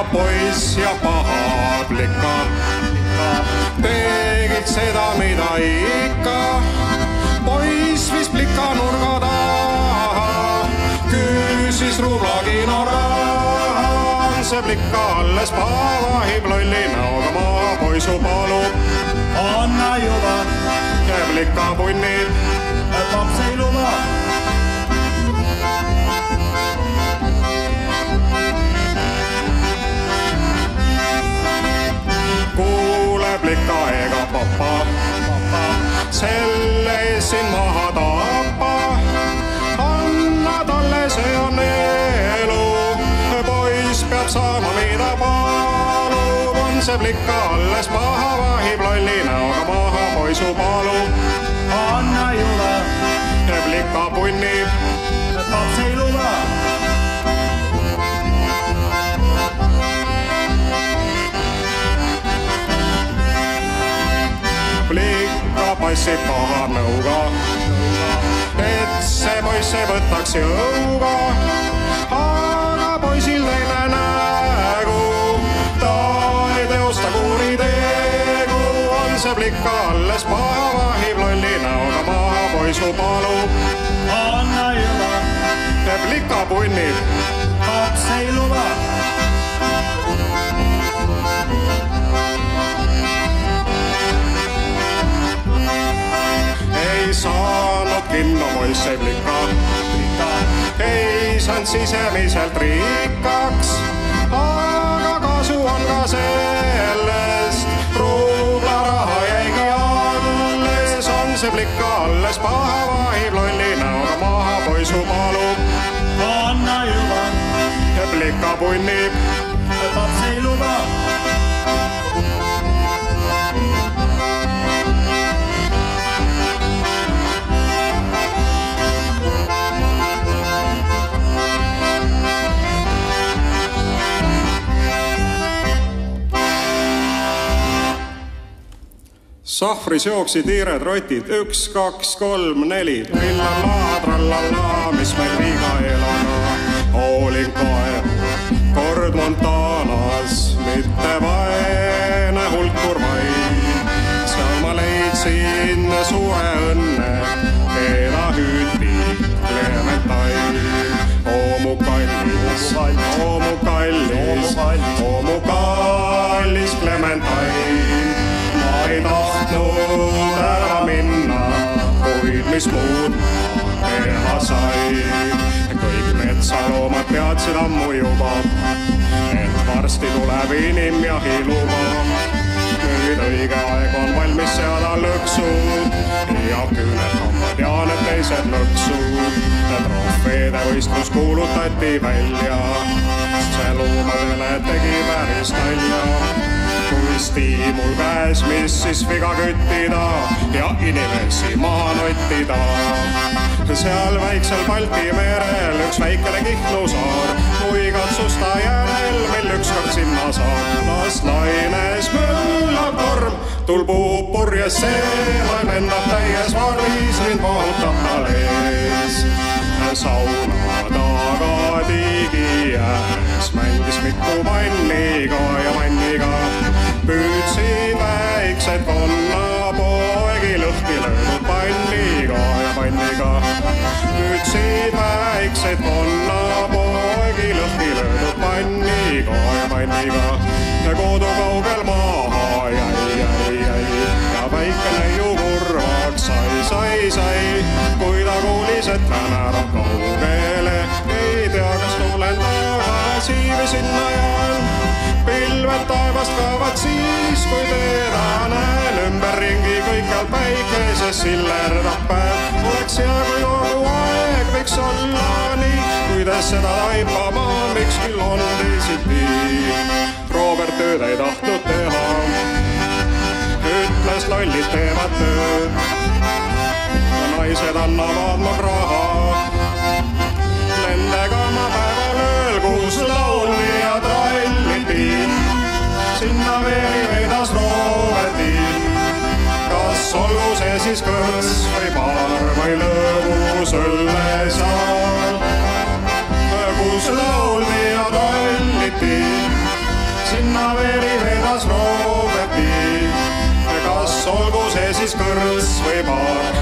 poiss ja paha plika tegid seda, mida ikka. Poiss vis plika nurga taha, küsis rublakino raha. See plika alles paha vahib lolli näoga maha. Poisu palub, anna juba, ja plika punnib, paps ei luba. Plika ega papa, selle ees siin maha tappa. Anna talle, see on elu, poiss peab saama mida palub. On see plika alles maha vahib lolli näoga maha. Poisu palub, anna juba, plika punnib, paps ei luba. Plika passib paha nõuga, et see poiss ei võtaks jõuga. Aga poisil teine nägu, ta ei teosta kuritegu. On see plika alles paha vahib lolli näoga maha. Poisu palub, anna juba, plika punnib, paps ei luba. ei saanud kinno poiss ei plika, ei saanud sisemiselt rikkaks. Aga kasu on ka sellest, rublaraha jäigi alles. On see plika alles paha vahib lolli näoga maha. Poisu palub, anna juba, plika punnib, paps ei luba. Sahvris jooksid hiired rotid, 1, 2, 3, 4. Trillala, trallala, mis meil viga elana. Hoolin kaev, kord Montanas, mitte vaene hulk kurvaid. Seal ma leidsin suure õnne, keda hüüti Clementain. Oo mu kallis, oo mu kallis, oo mu kallis Clementain. Ei tahtnud ära minna, kuid mis muud teha sai. Kõik metsaloomad teadsid ammu juba, et varsti tuleb inimjahi luba. Nüüd õige aeg on valmis seada lõksud ja küüned hambad ja need teised lõksud. Trofeede võistlus kuulutati välja, see loomadele tegi päris nalja. Kui stiimul käes, mis siis viga küttida ja inimesi maha nottida. Seal väiksel Balti merel üks väikene Kihnu saar, kui katsusta järel, mil ükskord sinna saab. Las laines möllab torm, tulbub purjes see, laev lendab täies varvis, mind vahutab tal ees. Sauna taga tigi ääres mängis Miku panniga ja manniga. Püüdsid väiksed konnapoegi lõhki löödud panniga ja panniga. Püüdsid väiksed konnapoegi lõhki löödud panniga ja panniga. Kodu kaugel maha jäi, ja väike neiu kurvaks sai. Kui ta kuulis, et lämärab kaugele, ei tea, kas tulen tagasi või sinna jään. Pilved taevast kaovad siis, kui teda näen. Ümberringi kõikjal päikeses sillerdab päev. Oleks hea, kui kogu aeg võiks olla nii, kuidas seda taipama, miks küll on teisiti. Robert tööd ei tahtnud teha, ütles lollid teevad tööd. Naised annavad mu raha, nendega ma päeval ööl, kus lauldi ja tralliti. Sinna veeri vedas Roberti, kas olgu see siis kõrs või paar või lõbus õllesaal. Kus lauldi ja tralliti, kõrts või baar.